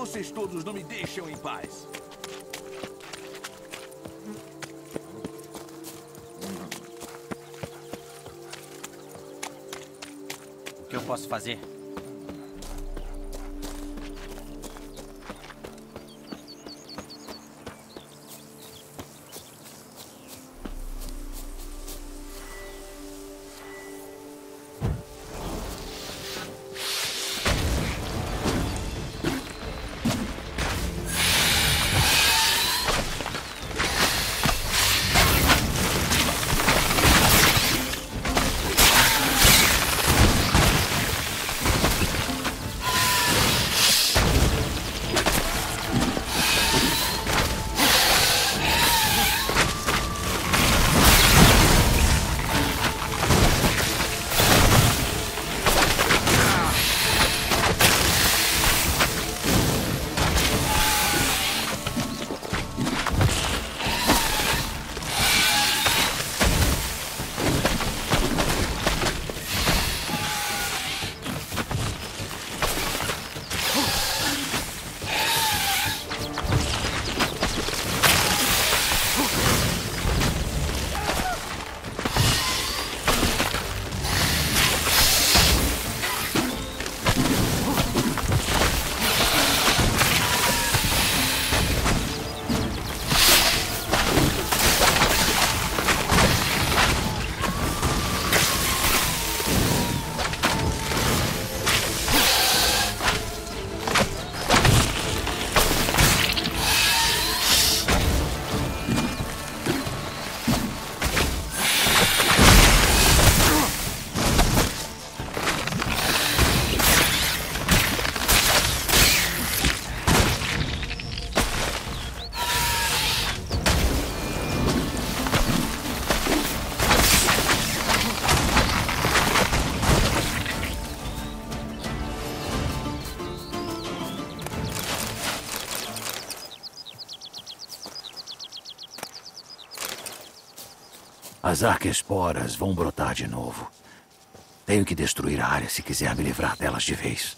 Vocês todos não me deixam em paz. O que eu posso fazer? As arquesporas vão brotar de novo. Tenho que destruir a área se quiser me livrar delas de vez.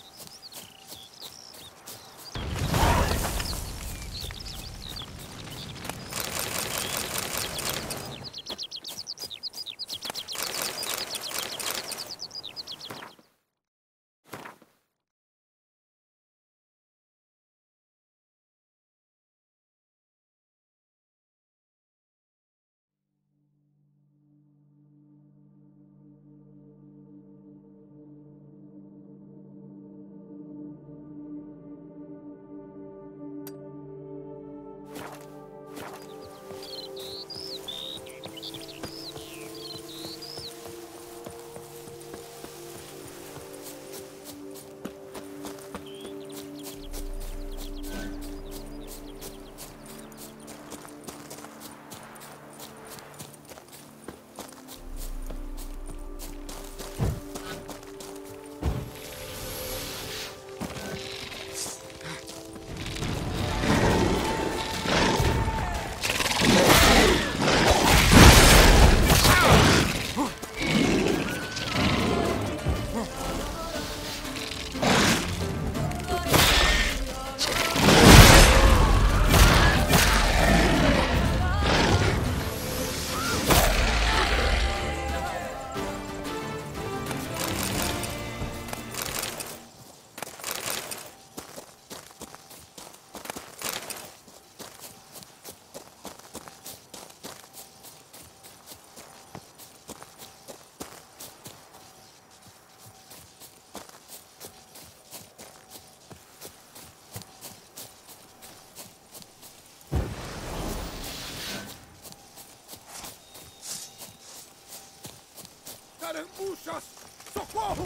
Carambuchas! Socorro!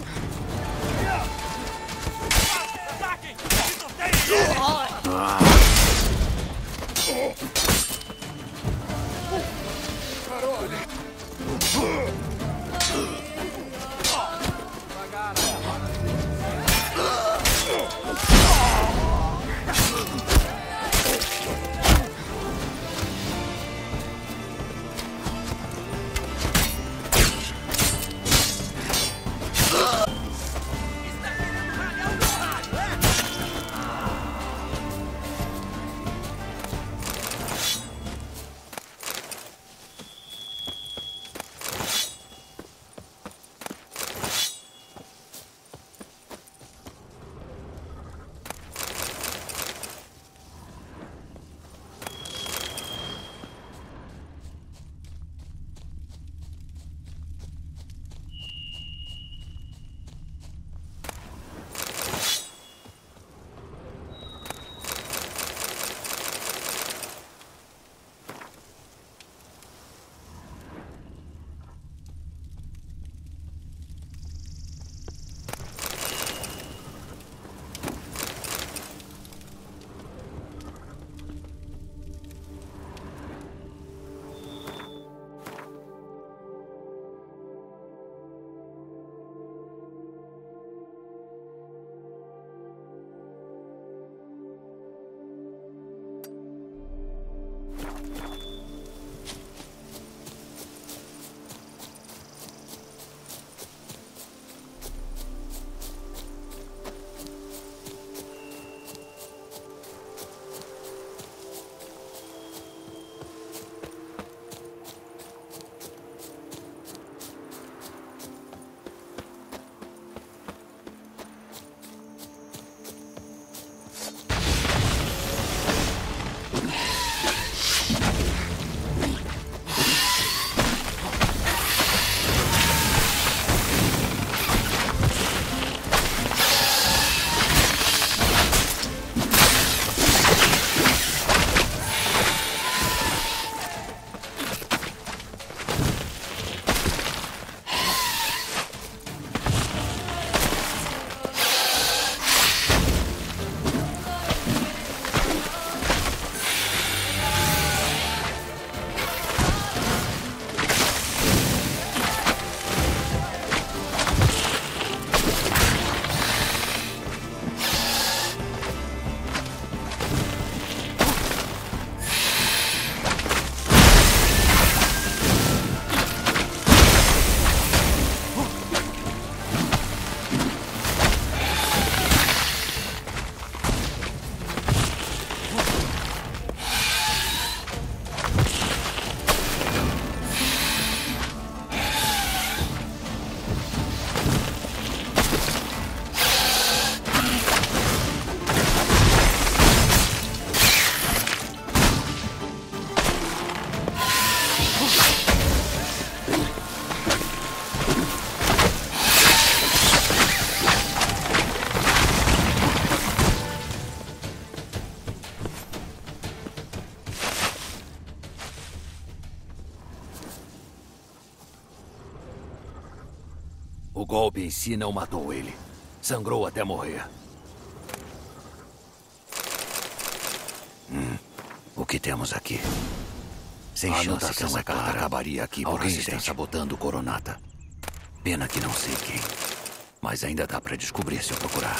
Ataquem! O golpe em si não matou ele. Sangrou até morrer. O que temos aqui? Sem chance que essa carta acabaria aqui por alguém está sabotando o Coronata. Pena que não sei quem. Mas ainda dá pra descobrir se eu procurar.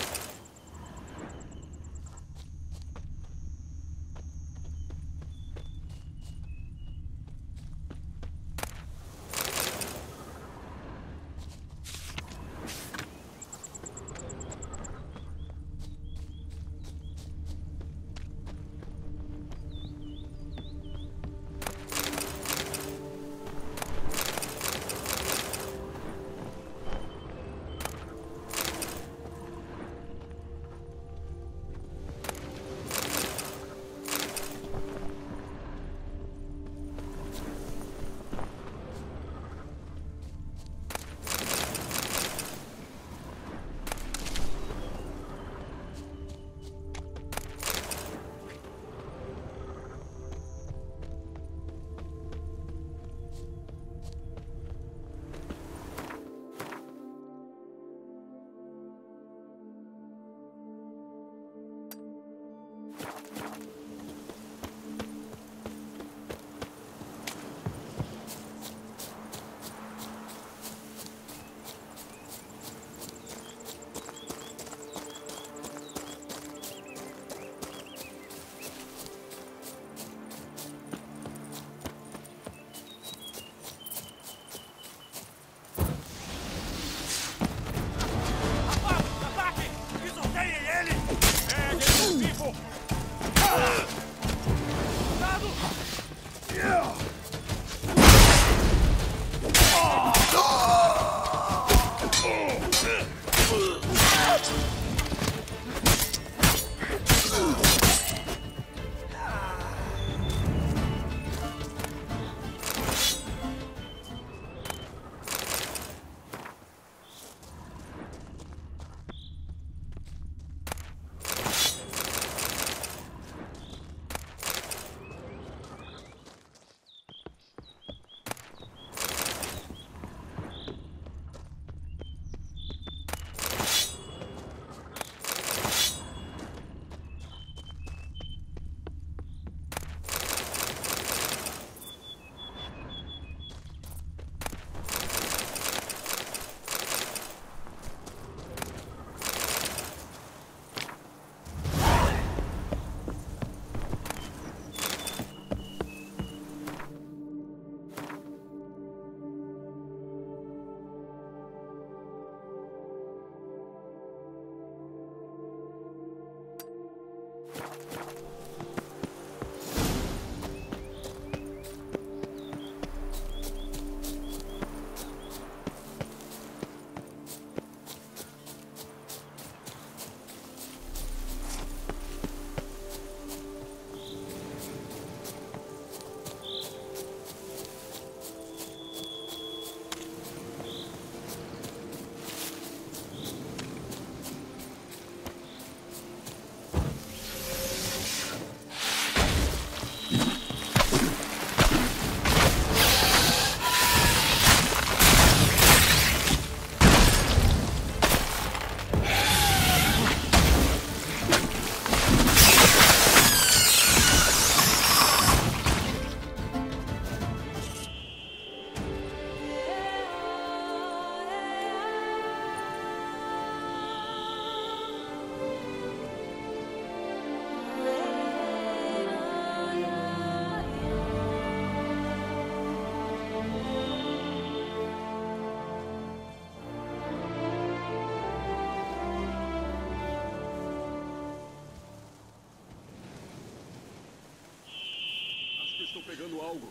Estou pegando algo.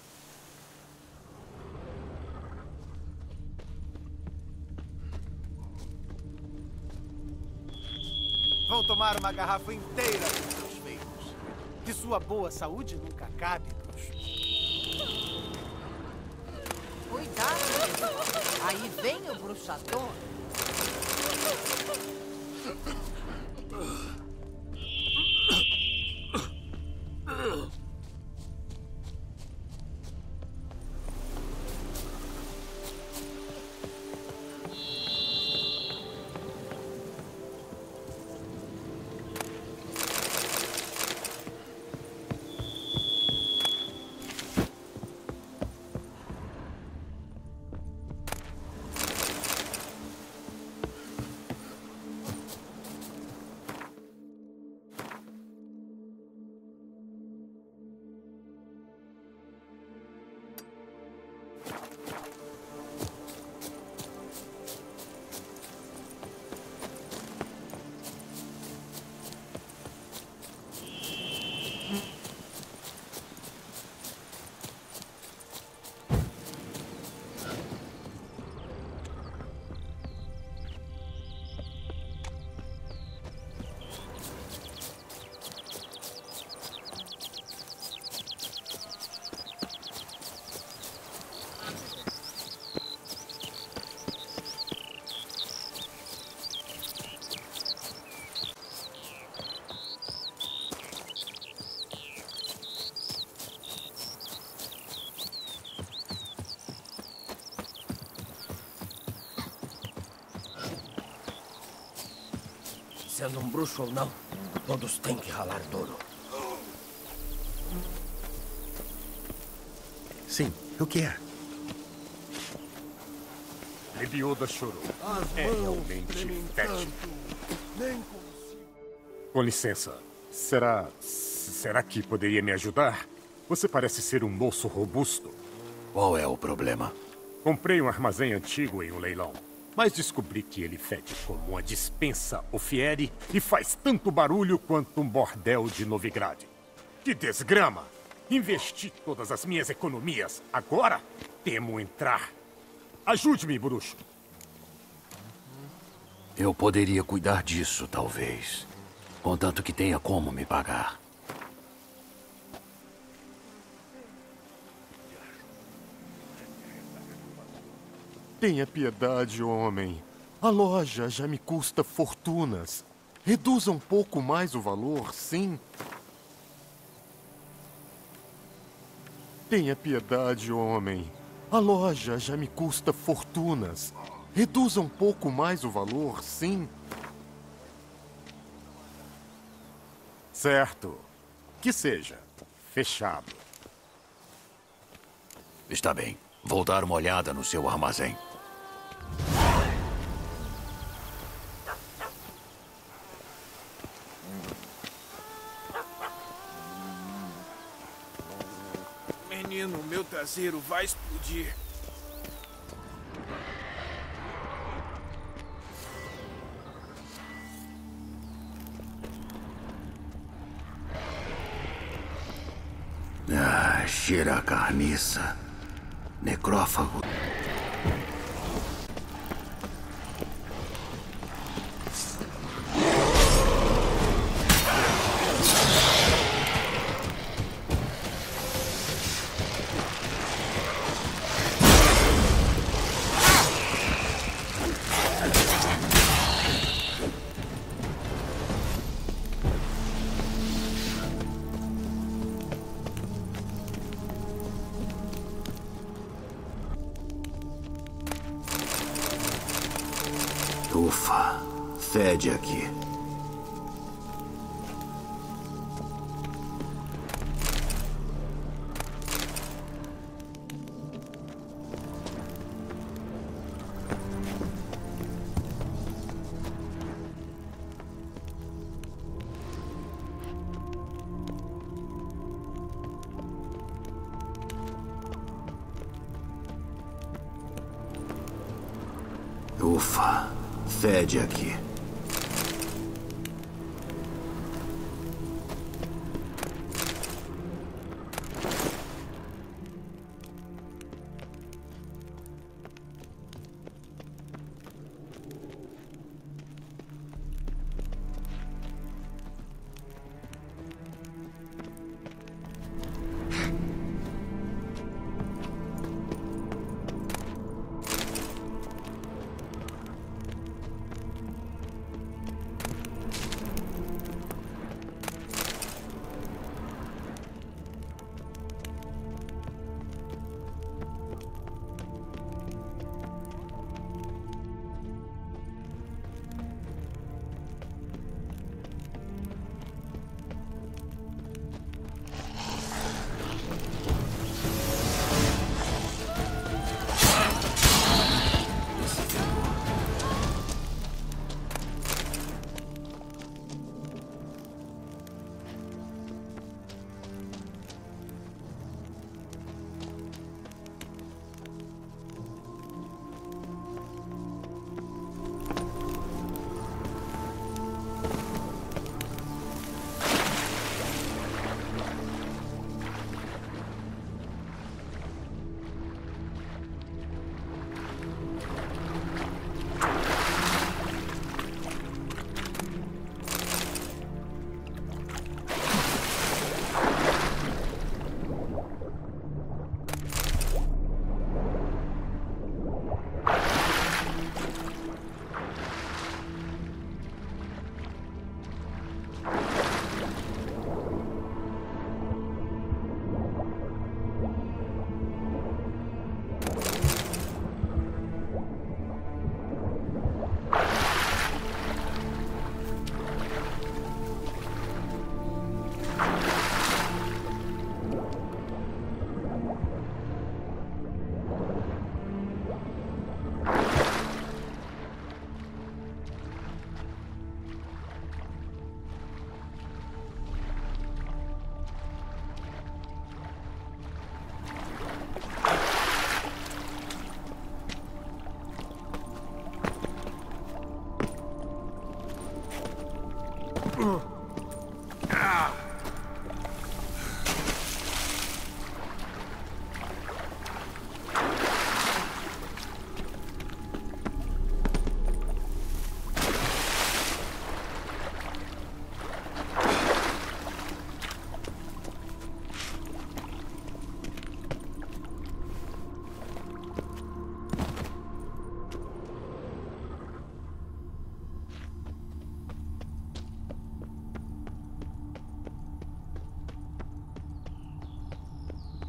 Vão tomar uma garrafa inteira dos seus feitos. Que sua boa saúde nunca acabe, bruxo. Cuidado! Aí vem o bruxador. sendo um bruxo ou não, todos têm que ralar duro. Sim, o que é? Lebioda chorou. É realmente fétido. Com licença. Será que poderia me ajudar? Você parece ser um moço robusto. Qual é o problema? Comprei um armazém antigo em um leilão, mas descobri que ele fede como uma despensa Ofieri e faz tanto barulho quanto um bordel de Novigrad. Que desgrama! Investi todas as minhas economias. Agora temo entrar. Ajude-me, bruxo. Eu poderia cuidar disso, talvez. Contanto que tenha como me pagar. Tenha piedade, homem. A loja já me custa fortunas. Reduza um pouco mais o valor, sim. Tenha piedade, homem. A loja já me custa fortunas. Reduza um pouco mais o valor, sim. Certo. Que seja. Fechado. Está bem. Vou dar uma olhada no seu armazém. Menino, meu traseiro vai explodir. Cheira a carniça. Necrófago. Ufa, fede aqui. Ufa, fede aqui.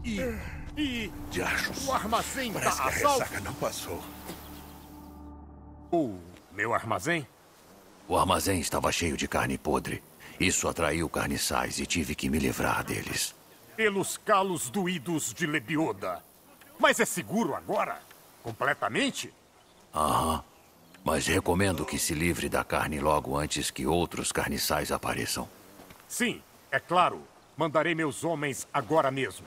O armazém Parece tá que a a salvo. ressaca não passou. O meu armazém? O armazém estava cheio de carne podre. Isso atraiu carniçais e tive que me livrar deles. Pelos calos doídos de Lebioda. Mas é seguro agora? Completamente? Aham. Mas recomendo que se livre da carne logo antes que outros carniçais apareçam. Sim, é claro. Mandarei meus homens agora mesmo.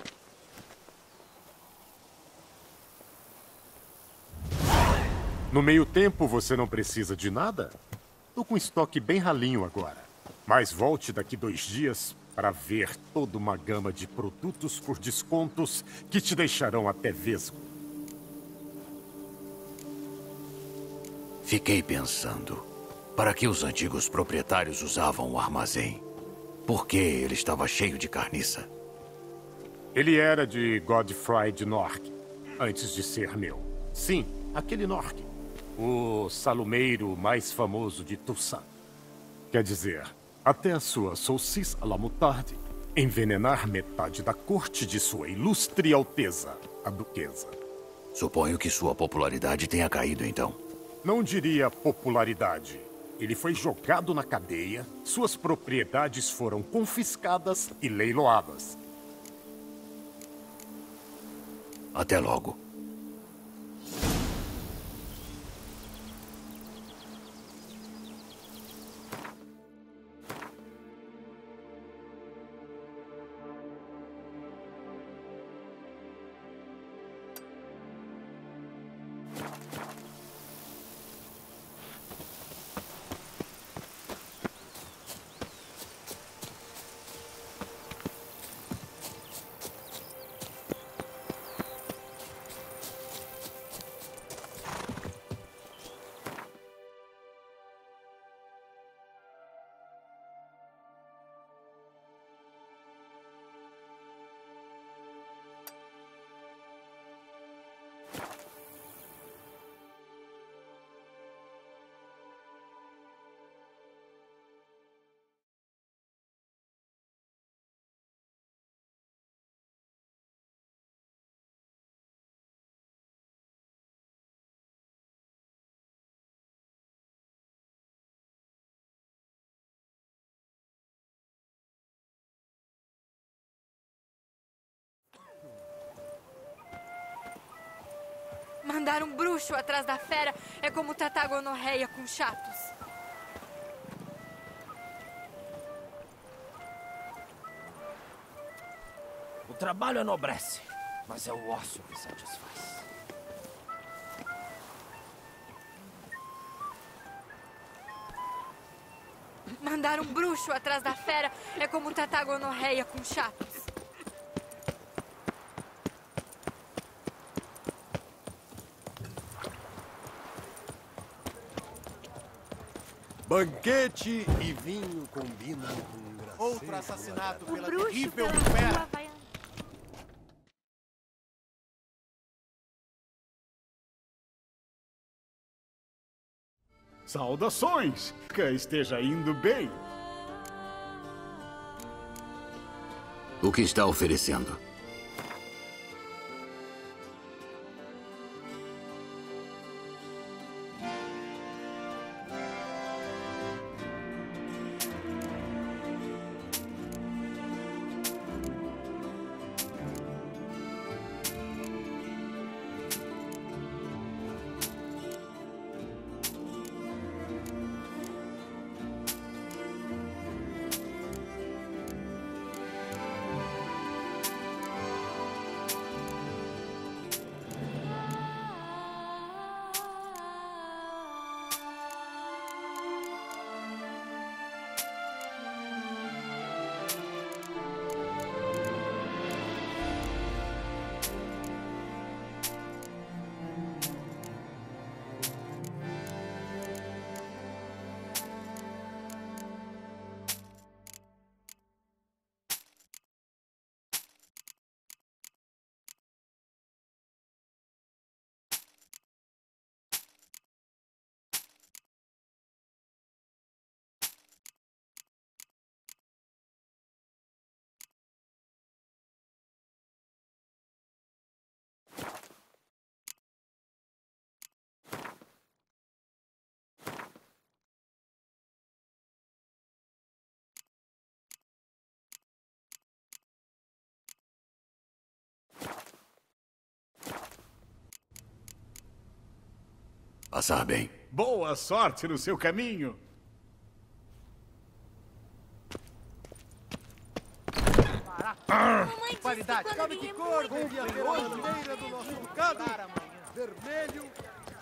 No meio tempo, você não precisa de nada? Tô com estoque bem ralinho agora. Mas volte daqui 2 dias para ver toda uma gama de produtos por descontos que te deixarão até vesgo. Fiquei pensando. Para que os antigos proprietários usavam o armazém? Por que ele estava cheio de carniça? Ele era de Godfrey de Nork, antes de ser meu. Sim, aquele Nork. O salumeiro mais famoso de Toussaint. Quer dizer, até a sua Saucisse à la moutarde envenenar metade da corte de sua ilustre alteza, a duquesa. Suponho que sua popularidade tenha caído, então. Não diria popularidade. Ele foi jogado na cadeia, suas propriedades foram confiscadas e leiloadas. Até logo. Mandar um bruxo atrás da fera é como tratar gonorreia com chatos. O trabalho enobrece, mas é o ócio que satisfaz. Mandar um bruxo atrás da fera é como tratar gonorreia com chatos. Banquete e vinho combinam com um gracejo. Outro assassinato O pela bruxo terrível pela fera. rua vai... Saudações! Que esteja indo bem. O que está oferecendo? Passar bem. Boa sorte no seu caminho. Qualidade. Sabe que cor devia ter a bandeira do nosso ducado? Vermelho.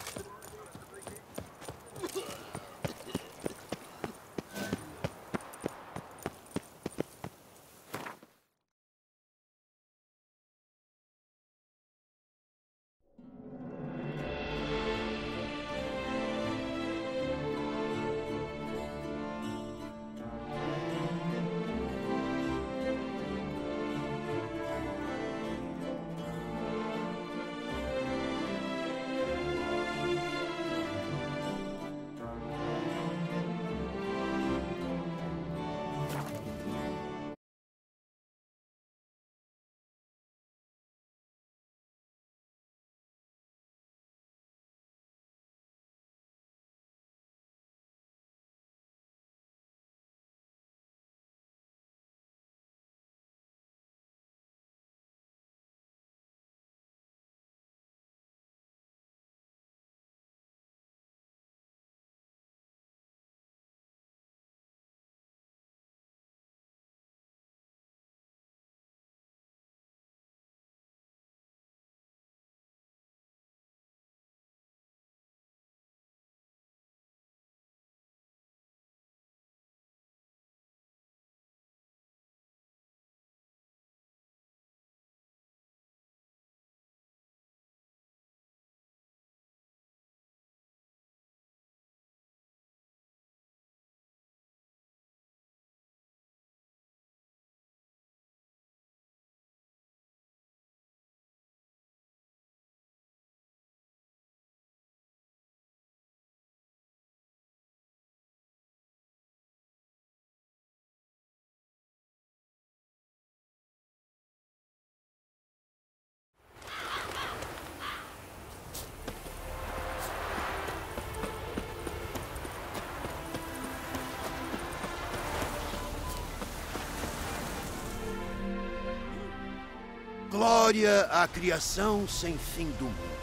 Glória à criação sem fim do mundo.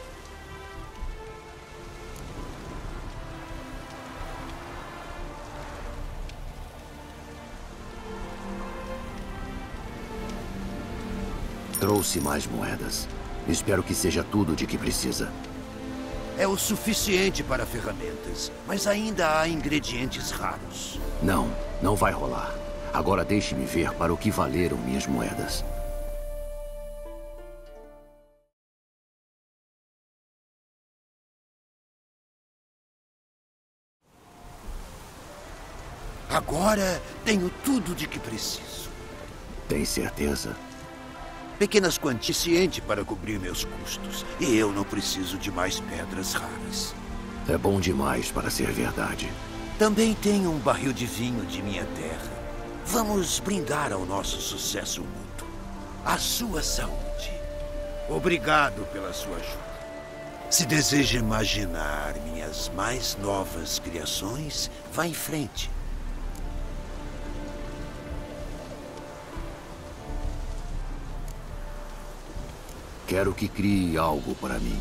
Trouxe mais moedas. Espero que seja tudo de que precisa. É o suficiente para ferramentas, mas ainda há ingredientes raros. Não vai rolar. Agora deixe-me ver para o que valeram minhas moedas. Agora tenho tudo de que preciso. Tem certeza? Pequenas quantias suficiente para cobrir meus custos. E eu não preciso de mais pedras raras. É bom demais para ser verdade. Também tenho um barril de vinho de minha terra. Vamos brindar ao nosso sucesso mútuo. À sua saúde. Obrigado pela sua ajuda. Se deseja imaginar minhas mais novas criações, vá em frente. Quero que crie algo para mim.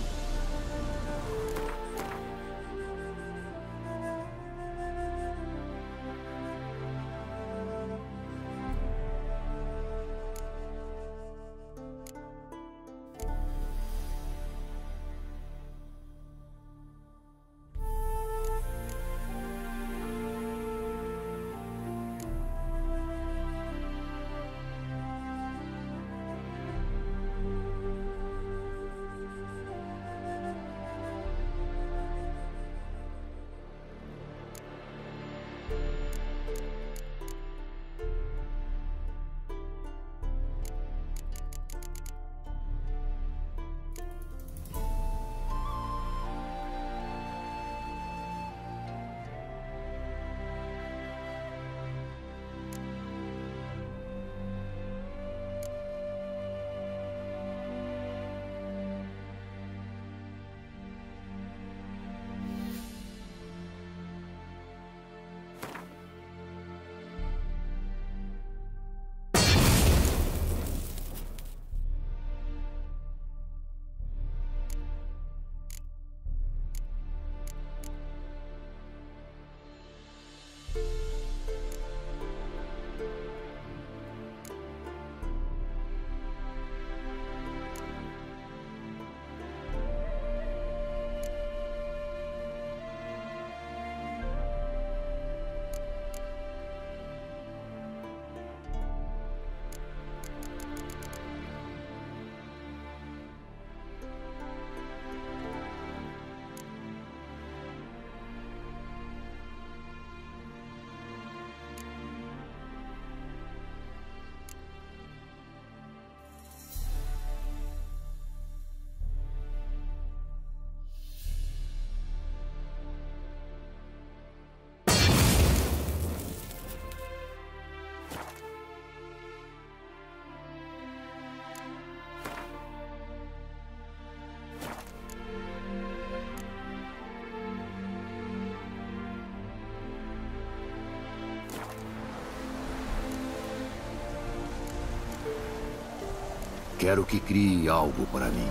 Quero que crie algo para mim.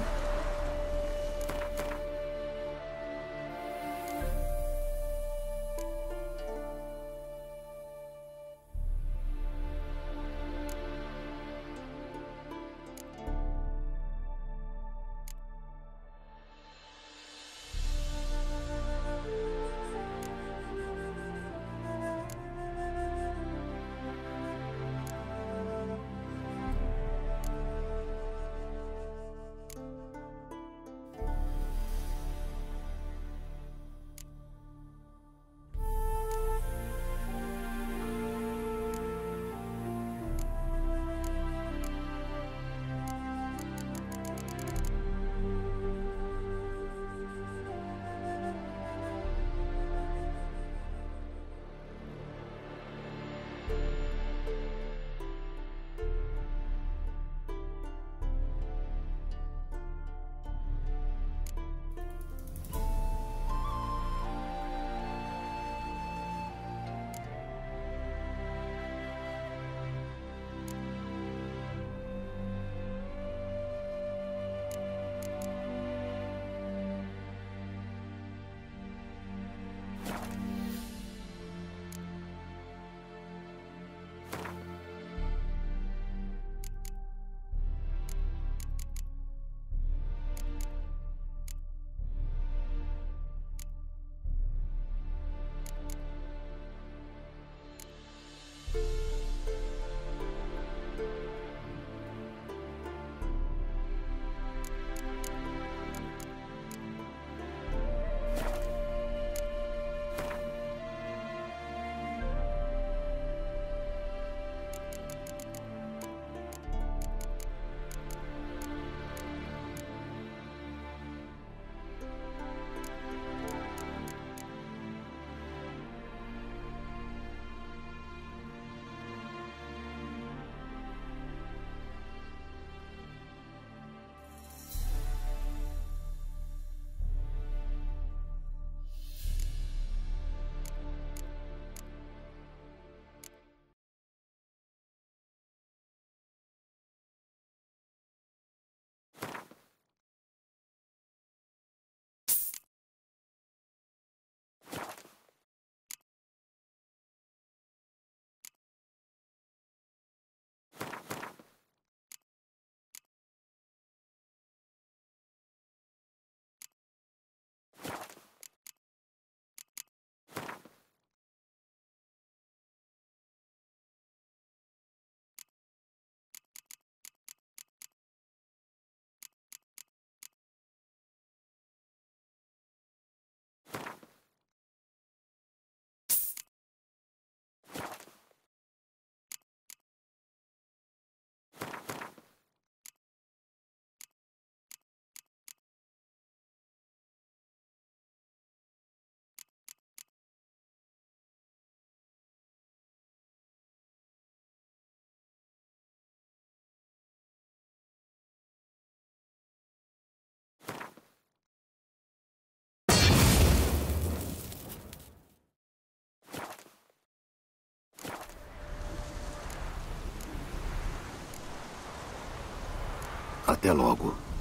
Até logo.